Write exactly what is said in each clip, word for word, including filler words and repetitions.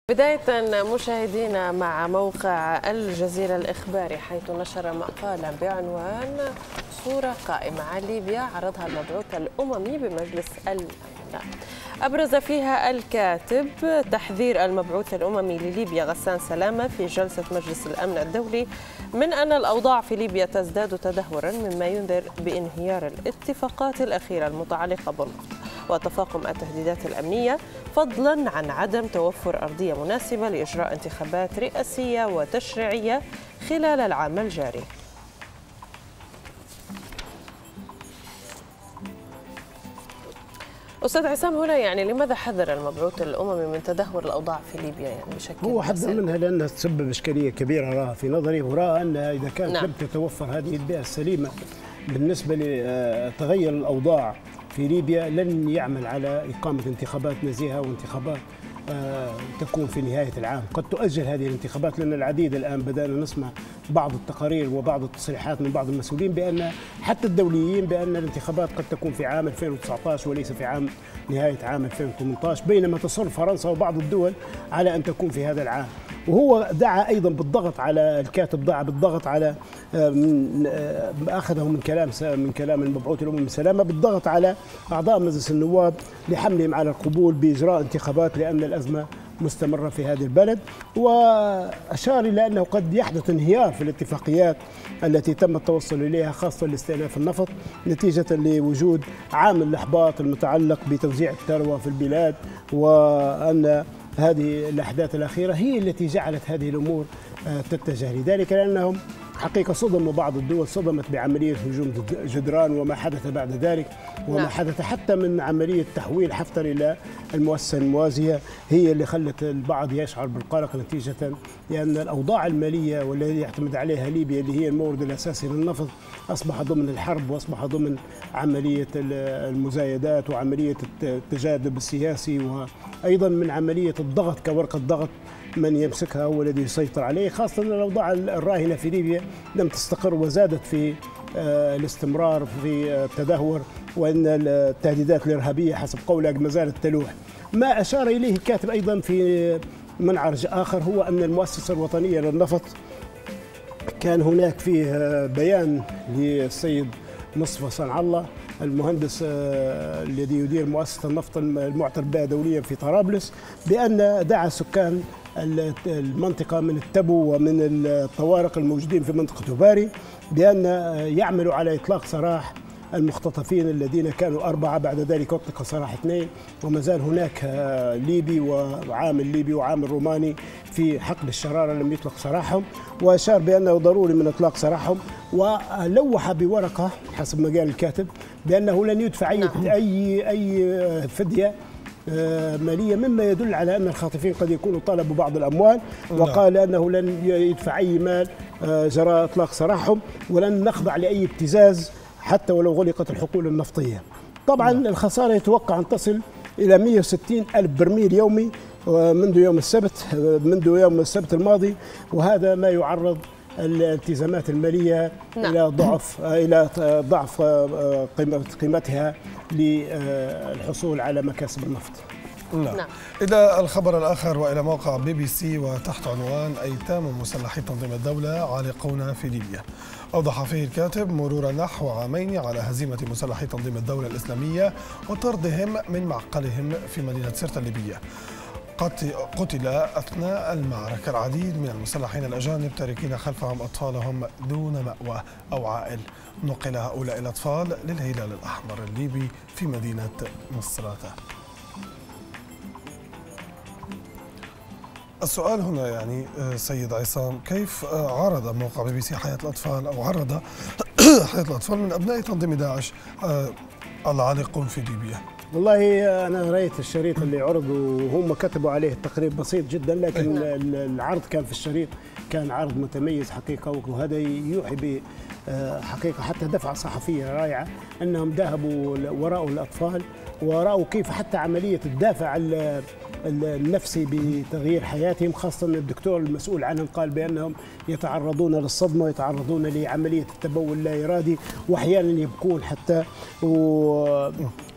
بداية مشاهدينا مع موقع الجزيرة الإخباري، حيث نشر مقالا بعنوان صورة قائمة عن ليبيا عرضها المبعوث الأممي بمجلس الأمن. أبرز فيها الكاتب تحذير المبعوث الأممي لليبيا غسان سلامة في جلسة مجلس الأمن الدولي من أن الأوضاع في ليبيا تزداد تدهورا، مما ينذر بانهيار الاتفاقات الأخيرة المتعلقة بالنفط وتفاقم التهديدات الأمنية، فضلا عن عدم توفر أرضية مناسبة لإجراء انتخابات رئاسية وتشريعية خلال العام الجاري. أستاذ عصام، هنا يعني لماذا حذر المبعوث الأممي من تدهور الأوضاع في ليبيا يعني بشكل هو حذر منها لأنها تسبب إشكالية كبيرة راه في نظري، ورأى أنها إذا كانت نعم. لم تتوفر هذه البيئة السليمة بالنسبة لتغير الأوضاع في ليبيا، لن يعمل على إقامة انتخابات نزيهة وانتخابات تكون في نهاية العام. قد تؤجل هذه الانتخابات لأن العديد الآن بدأنا نسمع بعض التقارير وبعض التصريحات من بعض المسؤولين بأن حتى الدوليين بأن الانتخابات قد تكون في عام ألفين وتسعة عشر وليس في عام نهاية عام ألفين وثمانية عشر، بينما تصر فرنسا وبعض الدول على أن تكون في هذا العام. وهو دعا أيضا بالضغط على الكاتب دعا بالضغط على أخذه من كلام من كلام المبعوث الأممي سلامة بالضغط على أعضاء مجلس النواب لحملهم على القبول بإجراء انتخابات لأن الأزمة مستمرة في هذه البلد، وأشار إلى أنه قد يحدث انهيار في الاتفاقيات التي تم التوصل إليها خاصة لاستئناف النفط نتيجة لوجود عامل الإحباط المتعلق بتوزيع الثروة في البلاد، وأن هذه الأحداث الأخيرة هي التي جعلت هذه الأمور تتجه لذلك، لأنهم حقيقة صدموا بعض الدول صدمت بعملية هجوم جدران وما حدث بعد ذلك، وما نعم. حدث حتى من عملية تحويل حفتر إلى المؤسسة الموازية هي اللي خلت البعض يشعر بالقلق نتيجة لأن الأوضاع المالية والتي يعتمد عليها ليبيا اللي هي المورد الأساسي للنفط أصبح ضمن الحرب وأصبح ضمن عملية المزايدات وعملية التجاذب السياسي، وأيضا من عملية الضغط كورقة ضغط من يمسكها هو الذي يسيطر عليه، خاصة أن الأوضاع الراهنة في ليبيا لم تستقر وزادت في الاستمرار في التدهور، وأن التهديدات الإرهابية حسب قوله ما زالت تلوح. ما أشار إليه الكاتب أيضا في منعرج آخر هو أن المؤسسة الوطنية للنفط كان هناك فيه بيان للسيد مصطفى صنع الله المهندس الذي يدير مؤسسة النفط المعترف بها دوليا في طرابلس بأن دعا سكان المنطقة من التبو ومن الطوارق الموجودين في منطقة باري بأن يعملوا على إطلاق سراح المختطفين الذين كانوا أربعة، بعد ذلك أطلق سراح اثنين، وما زال هناك ليبي وعامل ليبي وعامل روماني في حقل الشرارة لم يطلق سراحهم، وأشار بأنه ضروري من إطلاق سراحهم، ولوح بورقة حسب ما قال الكاتب بأنه لن يدفع أي أي أي فدية مالية، مما يدل على أن الخاطفين قد يكونوا طلبوا بعض الأموال، وقال أنه لن يدفع أي مال جراء إطلاق سراحهم ولن نخضع لأي ابتزاز حتى ولو غلقت الحقول النفطية. طبعا الخسارة يتوقع أن تصل إلى مئة وستين ألف برميل يومي منذ يوم السبت منذ يوم السبت الماضي، وهذا ما يعرض الالتزامات المالية نعم. إلى ضعف إلى ضعف قيمتها للحصول على مكاسب النفط. نعم. نعم. إلى الخبر الآخر وإلى موقع بي بي سي وتحت عنوان أيتام مسلحي تنظيم الدولة عالقون في ليبيا. أوضح فيه الكاتب مرور نحو عامين على هزيمة مسلحي تنظيم الدولة الإسلامية وطردهم من معقلهم في مدينة سرت الليبية. قتل أثناء المعركة العديد من المسلحين الأجانب تاركين خلفهم أطفالهم دون مأوى أو عائل. نقل هؤلاء الأطفال للهلال الأحمر الليبي في مدينة مصراتة. السؤال هنا يعني سيد عصام، كيف عرض موقع بي بي سي حياة الأطفال أو عرض حياة الأطفال من أبناء تنظيم داعش العالقون في ليبيا؟ والله أنا رأيت الشريط اللي عرض وهم كتبوا عليه التقرير بسيط جدا، لكن العرض كان في الشريط كان عرض متميز حقيقة، وهذا يوحي بحقيقة حتى دفعة صحفية رائعة أنهم ذهبوا وراء الأطفال ورأوا كيف حتى عملية الدافع النفسي بتغيير حياتهم، خاصة أن الدكتور المسؤول عنهم قال بأنهم يتعرضون للصدمة ويتعرضون لعملية التبول اللا إرادي وأحيانا يبكون حتى و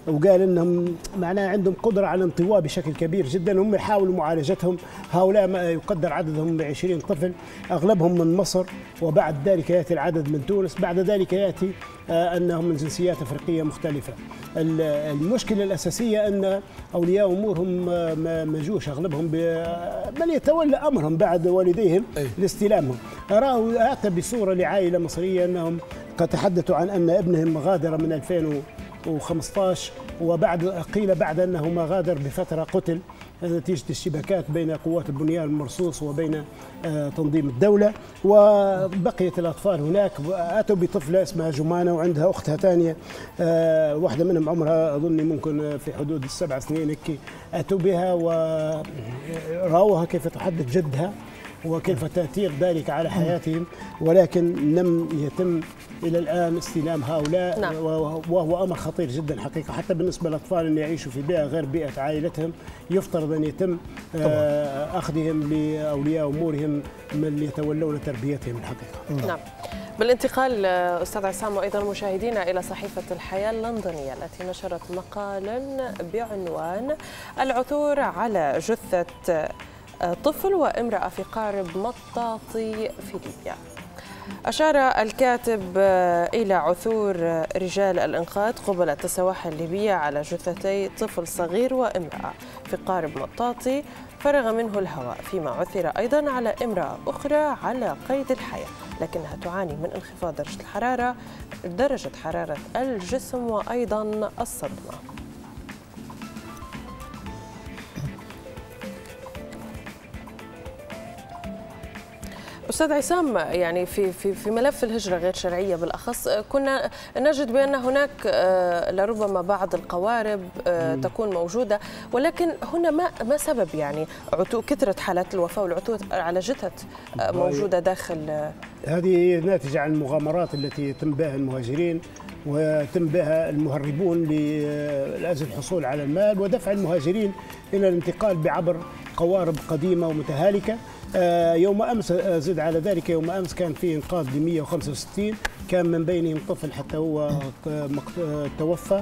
وقال انهم معناها عندهم قدره على الانطواء بشكل كبير جدا. هم يحاولوا معالجتهم، هؤلاء ما يقدر عددهم ب عشرين طفل، اغلبهم من مصر، وبعد ذلك ياتي العدد من تونس، بعد ذلك ياتي انهم من جنسيات افريقيه مختلفه. المشكله الاساسيه ان اولياء امورهم ما جوش اغلبهم من يتولى امرهم بعد والديهم لاستلامهم. راوا حتى بصوره لعائله مصريه انهم قد تحدثوا عن ان ابنهم غادر من ألفين وخمسة عشر، وبعد قيل بعد انه ما غادر بفتره قتل نتيجه الشبكات بين قوات البنيان المرصوص وبين تنظيم الدوله. وبقيت الاطفال هناك، اتوا بطفله اسمها جمانه وعندها اختها ثانيه، واحده منهم عمرها اظني ممكن في حدود السبع سنين هيك. اتوا بها وراوها كيف تحدث جدها وكيف تأثير ذلك على حياتهم، ولكن لم يتم إلى الآن استلام هؤلاء. نعم. وهو أمر خطير جدا حقيقة، حتى بالنسبة للأطفال اللي يعيشوا في بيئة غير بيئة عائلتهم، يفترض أن يتم طبعا أخذهم لأولياء أمورهم من يتولون تربيتهم الحقيقة. نعم. بالانتقال أستاذ عصام وأيضا مشاهدينا إلى صحيفة الحياة اللندنية التي نشرت مقالا بعنوان العثور على جثة طفل وامرأة في قارب مطاطي في ليبيا. أشار الكاتب إلى عثور رجال الإنقاذ قبل السواحل الليبية على جثتي طفل صغير وامرأة في قارب مطاطي فرغ منه الهواء، فيما عثر أيضا على امرأة أخرى على قيد الحياة لكنها تعاني من انخفاض درجة الحرارة درجة حرارة الجسم وأيضا الصدمة. أستاذ عصام، يعني في في في ملف الهجرة غير شرعية بالأخص كنا نجد بأن هناك لربما بعض القوارب تكون موجودة، ولكن هنا ما ما سبب يعني عتو كثرة حالات الوفاة والعثور على جثث موجودة داخل؟ هذه ناتجة عن المغامرات التي يتم بها المهاجرين ويتم بها المهربون لأجل الحصول على المال ودفع المهاجرين إلى الانتقال بعبر قوارب قديمة ومتهالكة. يوم أمس زد على ذلك، يوم أمس كان في إنقاذ ل مئة وخمسة وستين، كان من بينهم طفل حتى هو توفى.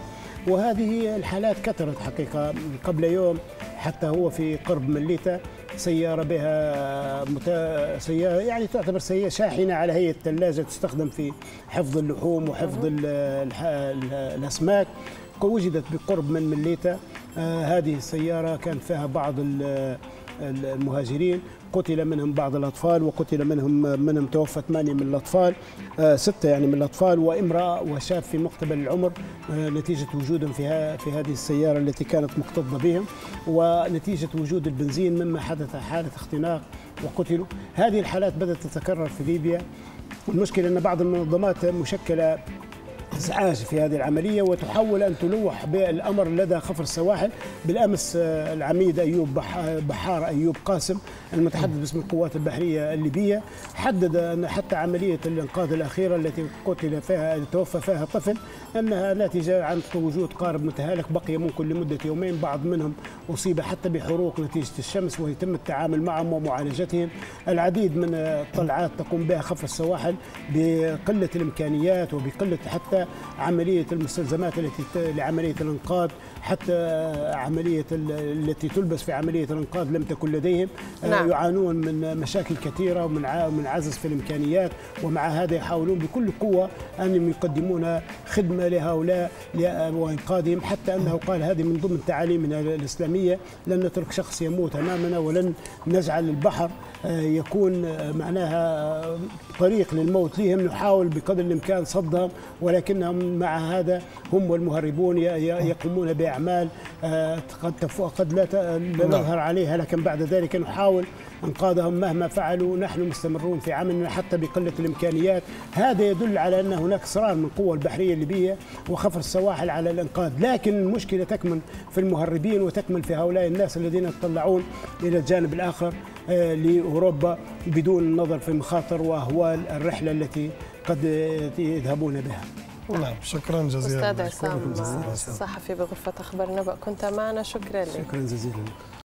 وهذه الحالات كثرت حقيقة. قبل يوم حتى هو في قرب مليتا سيارة بها مت... سيارة يعني تعتبر سيارة شاحنة على هيئة ثلاجة تستخدم في حفظ اللحوم وحفظ ال... ال... الأسماك، وجدت بقرب من مليتا. آه هذه السيارة كان فيها بعض ال... المهاجرين، قتل منهم بعض الأطفال وقتل منهم منهم توفى ثمانية من الأطفال، آه ستة يعني من الأطفال وامرأة وشاب في مقتبل العمر، آه نتيجة وجودهم في في هذه السيارة التي كانت مكتظة بهم، ونتيجة وجود البنزين مما حدث حالة اختناق وقتلوا. هذه الحالات بدأت تتكرر في ليبيا، والمشكلة أن بعض المنظمات مشكلة إزعاج في هذه العملية وتحاول أن تلوح بالأمر لدى خفر السواحل. بالأمس العميد أيوب بحار أيوب قاسم المتحدث باسم القوات البحرية الليبية حدد أن حتى عملية الإنقاذ الأخيرة التي قتل فيها توفى فيها طفل أنها ناتجة عن وجود قارب متهالك بقي ممكن لمدة يومين، بعض منهم أصيب حتى بحروق نتيجة الشمس ويتم التعامل معهم ومعالجتهم. العديد من الطلعات تقوم بها خفر السواحل بقلة الإمكانيات وبقلة حتى عملية المستلزمات التي لعملية الإنقاذ، حتى عملية التي تلبس في عملية الإنقاذ لم تكن لديهم. نعم. يعانون من مشاكل كثيرة ومن عجز في الإمكانيات، ومع هذا يحاولون بكل قوة أن يقدمون خدمة لهؤلاء وإنقاذهم، حتى أنه قال هذه من ضمن تعاليمنا الإسلامية، لن نترك شخص يموت أمامنا ولن نجعل البحر يكون معناها طريق للموت لهم، نحاول بقدر الإمكان صدهم، ولكنهم مع هذا هم والمهربون يقومون بأعمال قد قد لا نظهر عليها، لكن بعد ذلك نحاول انقاذهم مهما فعلوا. نحن مستمرون في عملنا حتى بقلة الإمكانيات. هذا يدل على أن هناك إصرار من القوى البحرية الليبية وخفر السواحل على الإنقاذ، لكن المشكلة تكمن في المهربين وتكمن في هؤلاء الناس الذين يتطلعون إلى الجانب الآخر لأوروبا بدون النظر في مخاطر وأهوال الرحلة التي قد يذهبون بها. نعم، شكرا جزيلا أستاذ عصام، صحفي بغرفة أخبار نبأ، كنت معنا، شكرا لك. شكرا جزيلا.